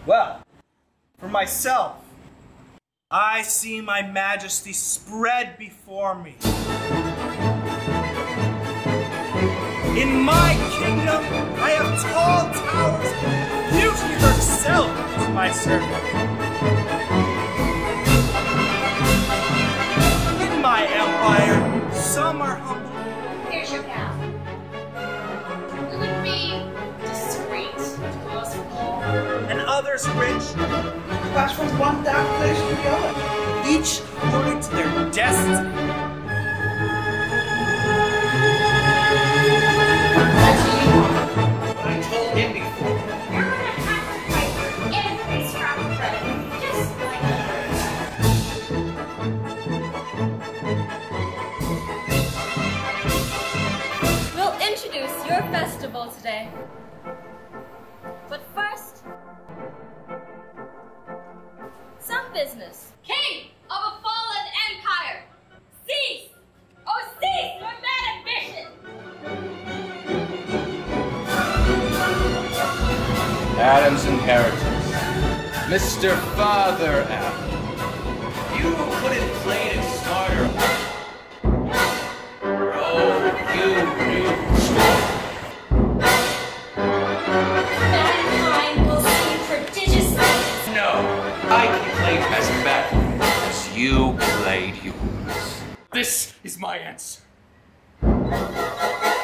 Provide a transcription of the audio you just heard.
Well, for myself, I see my majesty spread before me. In my kingdom, I have tall towers. Beauty herself is my servant. In my empire, some are humble. Here's your path. It would be discreet to boastful. And others rich. Pass from one dark place to the other. Each according to their destiny. I told him before. You're gonna have to fight for every scrap of bread, just like others. We'll introduce your festival today. But first, some business. King of a fallen empire, cease! Oh, cease your mad ambition! Adam's inheritance. Mr. Father Adam. You could have played it smarter. Oh, you knew. Mankind will see prodigious things. No, I can play as badly as you played yours. This is my answer.